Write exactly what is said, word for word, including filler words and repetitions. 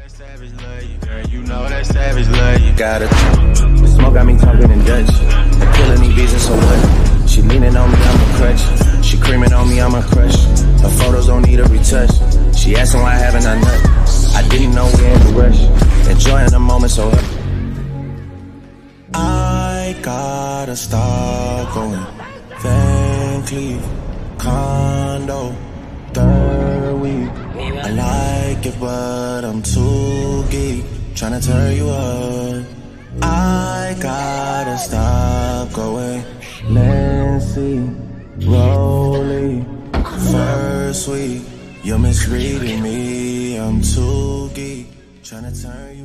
that savage love you, girl. You know that savage love you. Got it. The smoke got me talking in Dutch. I'm killing these beats and so what? She leaning on me, I'm a crutch. She creaming on me, I'm a crush. Her photos don't need a retouch. She asking why haven't I nut? I didn't know we in a rush. Enjoying the moment so up. I gotta start going. Van Cleef, condo, third week. I like it, but I'm too geek. Tryna turn you up. I gotta stop going. Nancy, Rolly, first week. You're misreading me. I'm too geek. Tryna turn you